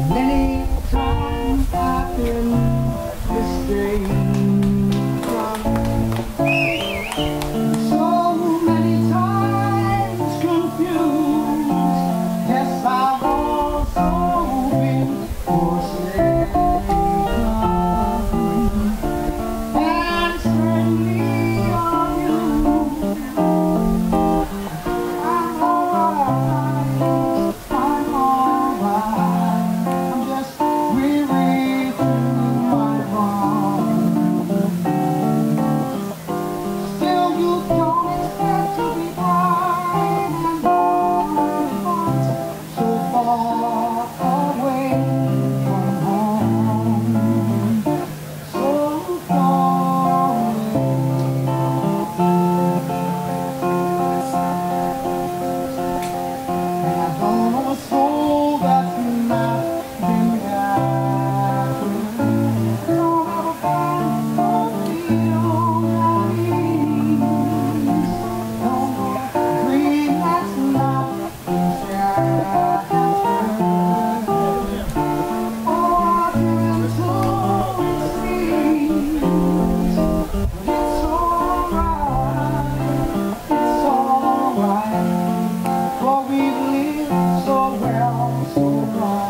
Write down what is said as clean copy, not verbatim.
Many times I've been mistaken. So many times confused. Yes, I've also been forsaken. And certainly on you, I'm alright, I'm alright. I'm just weary through my bones. Still you don't expect to be bright and born, so far away from home, so far away. And I don't know a soul that's not been after. Don't have a friend, don't feel at ease. Don't know a dream that's not been shattered. Oh, I've been told it seems, but it's alright, for we've lived so well, so long.